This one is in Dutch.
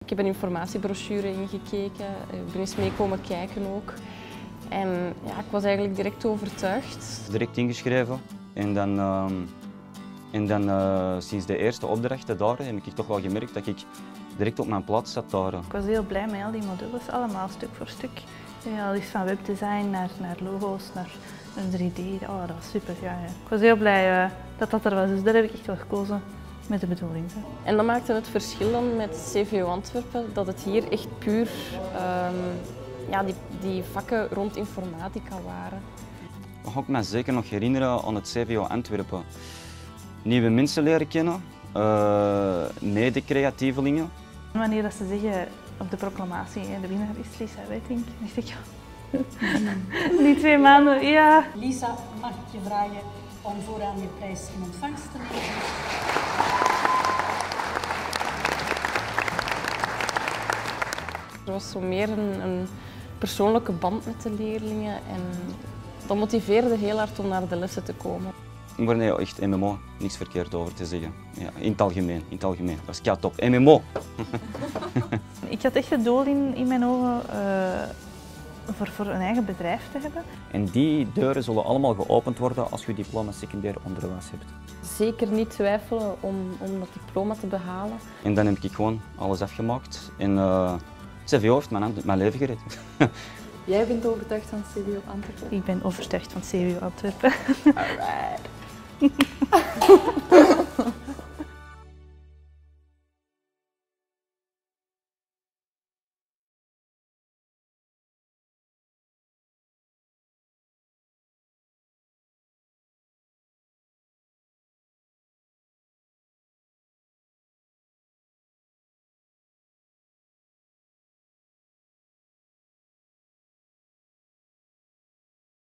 Ik heb een informatiebrochure ingekeken, ik ben eens mee komen kijken ook. En ja, ik was eigenlijk direct overtuigd. Direct ingeschreven en dan sinds de eerste opdrachten daar heb ik toch wel gemerkt dat ik direct op mijn plaats zat daar. Ik was heel blij met al die modules, allemaal stuk voor stuk. Ja, al is van webdesign naar logo's, naar een 3D. Oh, dat was super. Ja. Ik was heel blij dat dat er was, dus daar heb ik echt wel gekozen met de bedoeling. En dat maakte het verschil dan met CVO Antwerpen, dat het hier echt puur ja, die vakken rond informatica waren. Dat ga ik me zeker nog herinneren aan het CVO Antwerpen. Nieuwe mensen leren kennen, mede-creatievelingen. Wanneer dat ze zeggen op de proclamatie, de winnaar is Lisa Wetting, dacht ik ja. Die 2 maanden, ja. Lisa, mag ik je vragen om vooraan je prijs in ontvangst te nemen? Er was zo meer een persoonlijke band met de leerlingen en dat motiveerde heel hard om naar de lessen te komen. Maar nee, echt MMO, niks verkeerd over te zeggen. Ja, in het algemeen, dat is kei top. MMO! Ik had echt het doel in mijn ogen voor een eigen bedrijf te hebben. En die deuren zullen allemaal geopend worden als je diploma secundair onderwijs hebt. Zeker niet twijfelen om dat diploma te behalen. En dan heb ik gewoon alles afgemaakt en CVO heeft mijn leven gered. Jij bent overtuigd van CVO Antwerpen? Ik ben overtuigd van CVO Antwerpen. Alright.